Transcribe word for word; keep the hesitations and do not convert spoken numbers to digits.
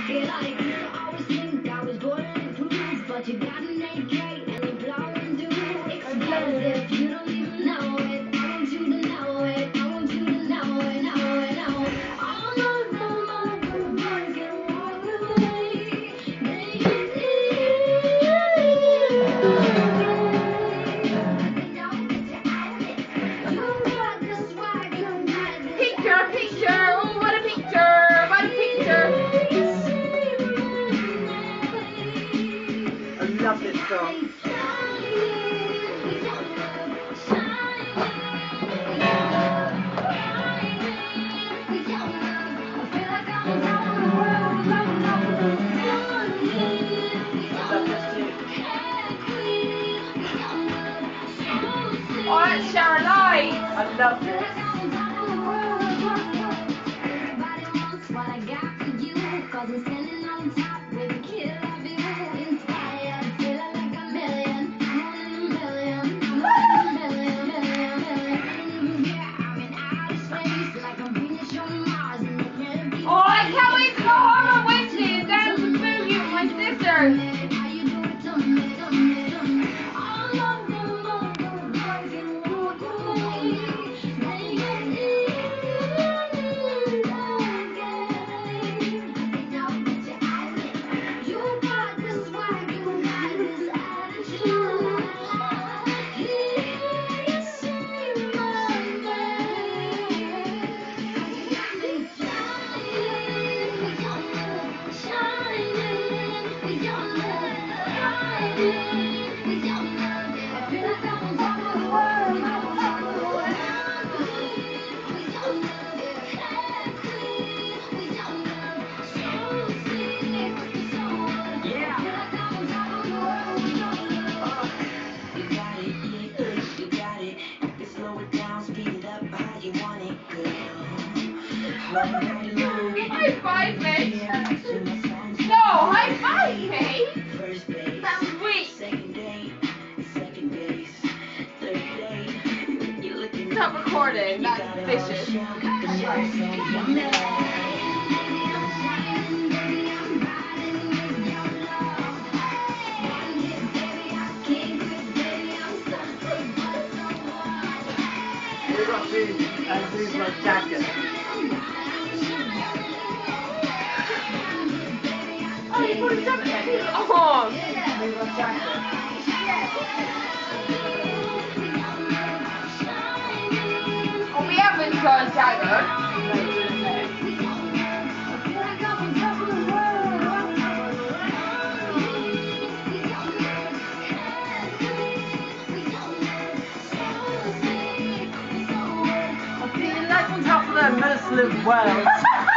Love this song. Oh, that's Sharon Light. I love this. Oh, I can't wait to go home on Wednesday and dance and boogie with my sister. High five me! No, high five me! That's sweet! Stop recording, that's vicious. We've got to uh, do my jacket. Oh, you've already done it? Oh! Move my jacket. Oh, we haven't done Jagger. Feeling like on top of the Muslim world.